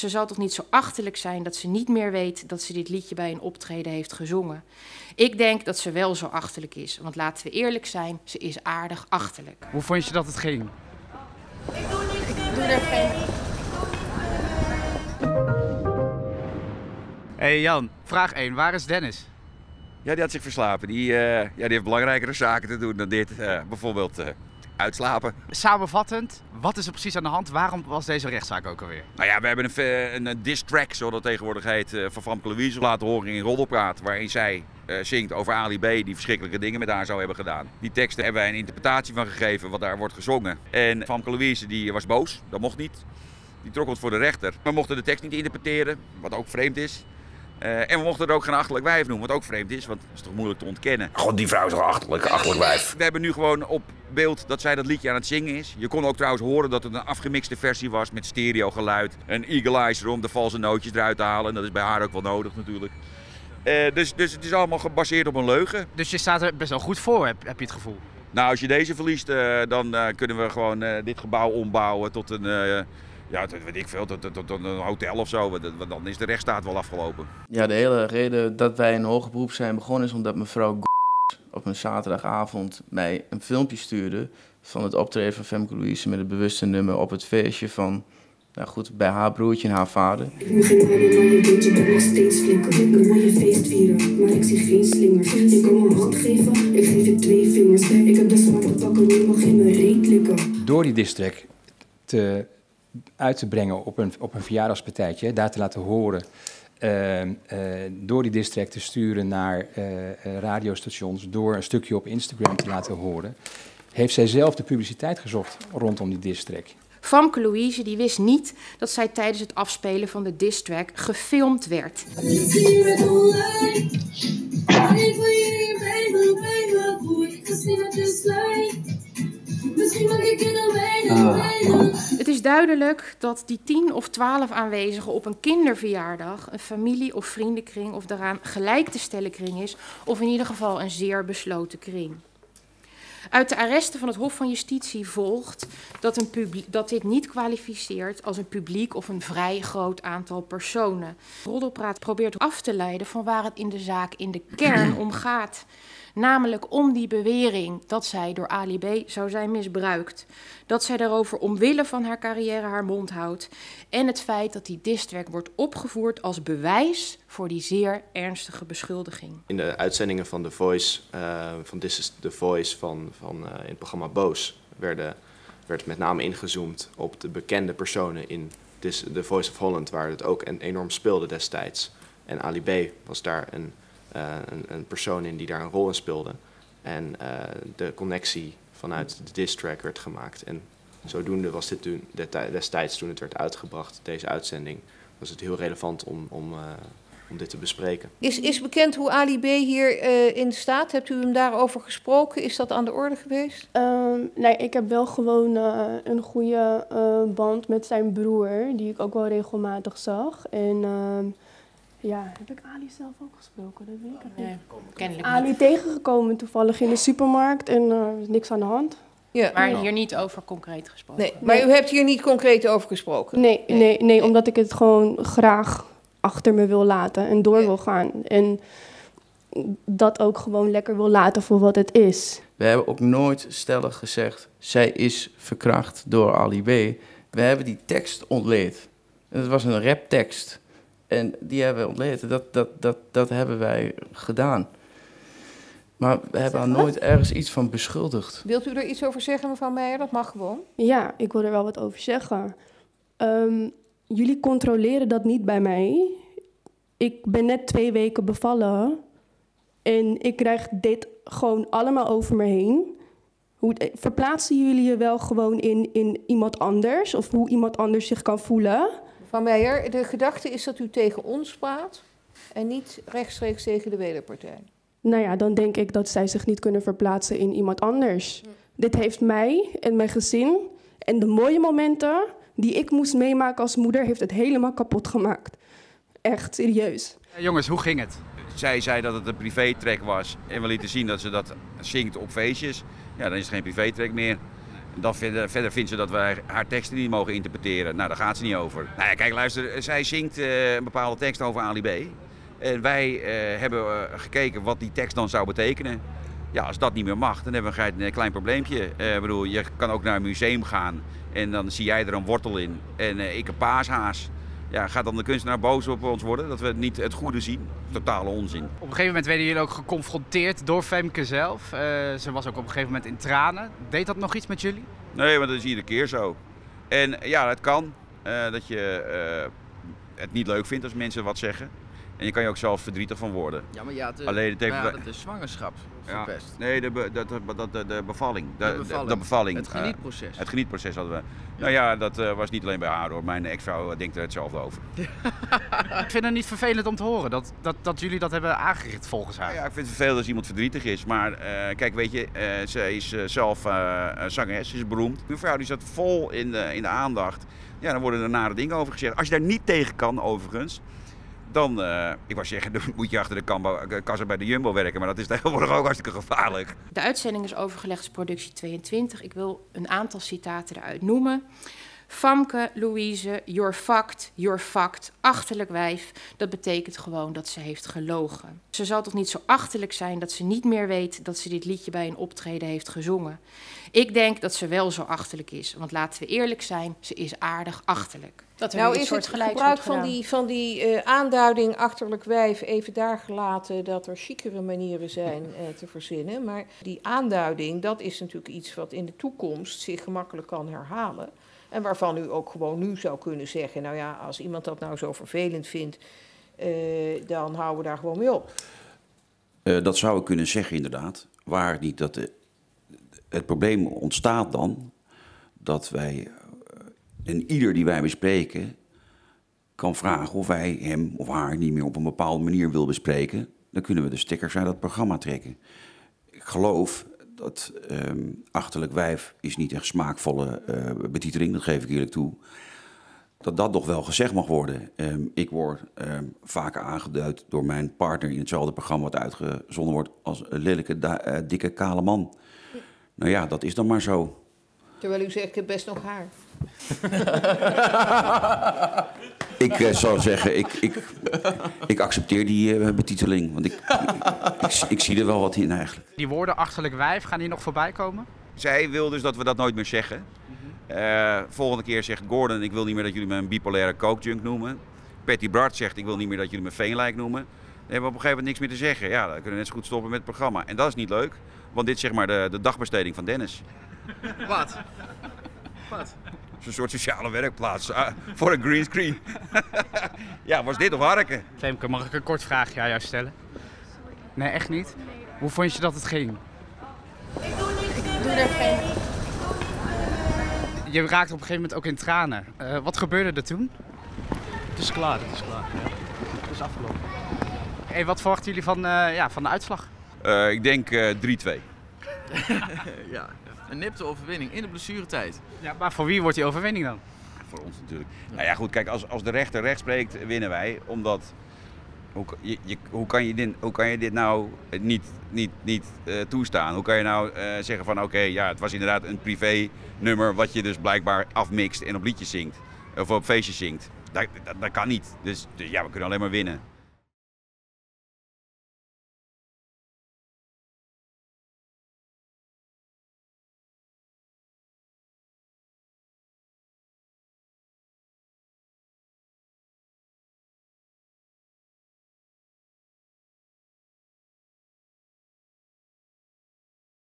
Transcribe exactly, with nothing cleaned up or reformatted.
Ze zal toch niet zo achterlijk zijn dat ze niet meer weet dat ze dit liedje bij een optreden heeft gezongen. Ik denk dat ze wel zo achterlijk is, want laten we eerlijk zijn, ze is aardig achterlijk. Hoe vond je dat het ging? Ik doe, niet, ik doe er geen... Hey Jan, vraag één. Waar is Dennis? Ja, die had zich verslapen. Die, uh, ja, die heeft belangrijkere zaken te doen dan dit. Uh, bijvoorbeeld uh, uitslapen. Samenvattend, wat is er precies aan de hand? Waarom was deze rechtszaak ook alweer? Nou ja, we hebben een, een, een diss track, zoals dat tegenwoordig heet, uh, van Famke Louise laten horen in Roddelpraat. Waarin zij uh, zingt over Ali B. die verschrikkelijke dingen met haar zou hebben gedaan. Die teksten hebben wij een interpretatie van gegeven wat daar wordt gezongen. En Famke Louise die was boos, dat mocht niet. Die trok het voor de rechter. We mochten de tekst niet interpreteren, wat ook vreemd is. Uh, en we mochten er ook geen achterlijk wijf noemen, wat ook vreemd is, want dat is toch moeilijk te ontkennen. God, die vrouw is toch achterlijk, achterlijk wijf. We hebben nu gewoon op beeld dat zij dat liedje aan het zingen is. Je kon ook trouwens horen dat het een afgemixte versie was met stereo geluid. Een eagle-eyes om de valse nootjes eruit te halen. En dat is bij haar ook wel nodig natuurlijk. Uh, dus, dus het is allemaal gebaseerd op een leugen. Dus je staat er best wel goed voor, heb, heb je het gevoel? Nou, als je deze verliest, uh, dan uh, kunnen we gewoon uh, dit gebouw ombouwen tot een... Uh, Ja, dat weet ik veel, tot, tot, tot een hotel of zo, want dan is de rechtsstaat wel afgelopen. Ja, de hele reden dat wij in hoger beroep zijn begonnen is omdat mevrouw op een zaterdagavond mij een filmpje stuurde van het optreden van Famke Louise met het bewuste nummer op het feestje van, nou goed, bij haar broertje en haar vader. Ik moet geen huilen, maar je doet je nog steeds flikken. Ik wil je feest vieren, maar ik zie geen slingers. Ik kan mijn hand geven, ik geef je twee vingers. Ik heb de zwarte pakken, nu mag je me reet likken. Door die diss track te... uit te brengen op een, op een verjaardagspartijtje, daar te laten horen, uh, uh, door die diss track te sturen naar uh, uh, radiostations, door een stukje op Instagram te laten horen, heeft zij zelf de publiciteit gezocht rondom die diss track. Famke Louise die wist niet dat zij tijdens het afspelen van de diss track gefilmd werd. Uh. Het is duidelijk dat die tien of twaalf aanwezigen op een kinderverjaardag een familie- of vriendenkring of daaraan gelijk te stellen kring is, of in ieder geval een zeer besloten kring. Uit de arresten van het Hof van Justitie volgt dat, een publiek, dat dit niet kwalificeert als een publiek of een vrij groot aantal personen. Roddelpraat probeert af te leiden van waar het in de zaak in de kern om gaat. Namelijk om die bewering dat zij door Ali B. zou zijn misbruikt. Dat zij daarover omwille van haar carrière haar mond houdt. En het feit dat die diss track wordt opgevoerd als bewijs voor die zeer ernstige beschuldiging. In de uitzendingen van The Voice, uh, van This is The Voice van, van uh, in het programma Boos, werden, werd met name ingezoomd op de bekende personen in This, The Voice of Holland, waar het ook enorm speelde destijds. En Ali B. was daar een... Uh, een, een persoon in die daar een rol in speelde. En uh, de connectie vanuit de diss track werd gemaakt. En zodoende was dit toen, destijds toen het werd uitgebracht, deze uitzending, was het heel relevant om, om, uh, om dit te bespreken. Is, is bekend hoe Ali B. hier uh, in staat? Hebt u hem daarover gesproken? Is dat aan de orde geweest? Um, nee, ik heb wel gewoon uh, een goede uh, band met zijn broer, die ik ook wel regelmatig zag. En... Uh, Ja, heb ik Ali zelf ook gesproken? Dat weet ik niet. Nee, kennelijk Ali niet. tegengekomen toevallig in de supermarkt en er uh, is niks aan de hand. Ja. Maar hier niet over concreet gesproken. Nee, maar nee. U hebt hier niet concreet over gesproken? Nee, nee, nee, nee, omdat ik het gewoon graag achter me wil laten en door ja. wil gaan. En dat ook gewoon lekker wil laten voor wat het is. We hebben ook nooit stellig gezegd, zij is verkracht door Ali B. We hebben die tekst ontleed. En het was een raptekst. En die hebben we ontleed. Dat, dat, dat, dat hebben wij gedaan. Maar we hebben haar nooit ergens iets van beschuldigd. Wilt u er iets over zeggen, mevrouw Meijer? Dat mag gewoon. Ja, ik wil er wel wat over zeggen. Um, jullie controleren dat niet bij mij. Ik ben net twee weken bevallen. En ik krijg dit gewoon allemaal over me heen. Hoe, verplaatsen jullie je wel gewoon in, in iemand anders? Of hoe iemand anders zich kan voelen? Mevrouw Meijer, de gedachte is dat u tegen ons praat en niet rechtstreeks tegen de wederpartij. Nou ja, dan denk ik dat zij zich niet kunnen verplaatsen in iemand anders. Hm. Dit heeft mij en mijn gezin en de mooie momenten die ik moest meemaken als moeder, heeft het helemaal kapot gemaakt. Echt, serieus. Hey, jongens, hoe ging het? Zij zei dat het een privétrack was en we lieten zien dat ze dat zingt op feestjes. Ja, dan is het geen privétrack meer. Dan verder, verder vindt ze dat wij haar teksten niet mogen interpreteren. Nou, daar gaat ze niet over. Nou ja, kijk, luister, zij zingt uh, een bepaalde tekst over Ali B. En wij uh, hebben uh, gekeken wat die tekst dan zou betekenen. Ja, als dat niet meer mag, dan hebben we een klein probleempje. Uh, ik bedoel, je kan ook naar een museum gaan en dan zie jij er een wortel in en uh, ik een paashaas. Ja, gaat dan de kunstenaar boos op ons worden dat we niet het goede zien? Totale onzin. Op een gegeven moment werden jullie ook geconfronteerd door Femke zelf. Uh, ze was ook op een gegeven moment in tranen. Deed dat nog iets met jullie? Nee, maar dat is iedere keer zo. En ja, het kan uh, dat je uh, het niet leuk vindt als mensen wat zeggen. En je kan je ook zelf verdrietig van worden. Ja, maar ja, de, Alleen het heeft... ja, de zwangerschap verpest. Ja, nee, de, be, de, de, de, de bevalling. De, de bevalling. De, de bevalling. Het genietproces. Uh, het genietproces hadden we. Ja. Nou ja, dat uh, was niet alleen bij haar hoor. Mijn ex-vrouw denkt er hetzelfde over. Ik vind het niet vervelend om te horen dat, dat, dat jullie dat hebben aangericht volgens haar. Ja, ik vind het vervelend als iemand verdrietig is. Maar uh, kijk, weet je, uh, ze is uh, zelf uh, zangeres, ze is beroemd. Uw vrouw die zat vol in de, in de aandacht. Ja, dan worden er nare dingen over gezegd. Als je daar niet tegen kan, overigens. Dan, uh, ik wou zeggen, dan moet je achter de kassa bij de Jumbo werken. Maar dat is tegenwoordig ook hartstikke gevaarlijk. De uitzending is overgelegd als productie tweeëntwintig. Ik wil een aantal citaten eruit noemen. Famke, Louise, you're fucked, you're fucked, achterlijk wijf. Dat betekent gewoon dat ze heeft gelogen. Ze zal toch niet zo achterlijk zijn dat ze niet meer weet dat ze dit liedje bij een optreden heeft gezongen. Ik denk dat ze wel zo achterlijk is. Want laten we eerlijk zijn, ze is aardig achterlijk. Dat nou is het gebruik van die, van die uh, aanduiding achterlijk wijf even daar gelaten dat er chicere manieren zijn uh, te verzinnen. Maar die aanduiding, dat is natuurlijk iets wat in de toekomst zich gemakkelijk kan herhalen. En waarvan u ook gewoon nu zou kunnen zeggen, nou ja, als iemand dat nou zo vervelend vindt, uh, dan houden we daar gewoon mee op. Uh, dat zou ik kunnen zeggen inderdaad. Waar niet dat de, het probleem ontstaat dan dat wij... En ieder die wij bespreken kan vragen of wij hem of haar niet meer op een bepaalde manier wil bespreken. Dan kunnen we de stickers uit dat programma trekken. Ik geloof dat um, achterlijk wijf is niet echt smaakvolle uh, betiteling, dat geef ik eerlijk toe. Dat dat nog wel gezegd mag worden. Um, ik word um, vaker aangeduid door mijn partner in hetzelfde programma wat uitgezonden wordt als een lelijke, da- uh, dikke, kale man. Nou ja, dat is dan maar zo. Terwijl u zegt, ik heb best nog haar. Ik uh, zou zeggen, ik, ik, ik accepteer die uh, betiteling. Want ik, ik, ik, ik zie er wel wat in eigenlijk. Die woorden achterlijk wijf, gaan die nog voorbij komen? Zij wil dus dat we dat nooit meer zeggen. Uh, volgende keer zegt Gordon, ik wil niet meer dat jullie me een bipolaire coke-junk noemen. Patty Bart zegt, ik wil niet meer dat jullie me veenlijk noemen. Dan hebben we op een gegeven moment niks meer te zeggen. Ja, dan kunnen we net zo goed stoppen met het programma. En dat is niet leuk, want dit is zeg maar de, de dagbesteding van Dennis. Wat? Wat? Het is een soort sociale werkplaats uh, voor een greenscreen. Ja, was dit of harken? Femke, mag ik een kort vraagje aan jou stellen? Nee, echt niet? Hoe vond je dat het ging? Ik doe niks, ik doe er geen. Je raakte op een gegeven moment ook in tranen. Uh, wat gebeurde er toen? Het is klaar, het is klaar. Ja. Het is afgelopen. Hey, wat verwachten jullie van, uh, ja, van de uitslag? Uh, ik denk uh, drie twee. Ja, een nipte overwinning in de blessuretijd. Ja, maar voor wie wordt die overwinning dan? Voor ons natuurlijk. Ja. Nou ja, goed, kijk, als, als de rechter recht spreekt, winnen wij. Omdat, hoe, je, je, hoe, kan, je dit, hoe kan je dit nou niet, niet, niet uh, toestaan? Hoe kan je nou uh, zeggen van, oké, okay, ja, het was inderdaad een privé nummer wat je dus blijkbaar afmixt en op liedjes zingt. Of op feestjes zingt. Dat, dat, dat kan niet. Dus, dus ja, we kunnen alleen maar winnen.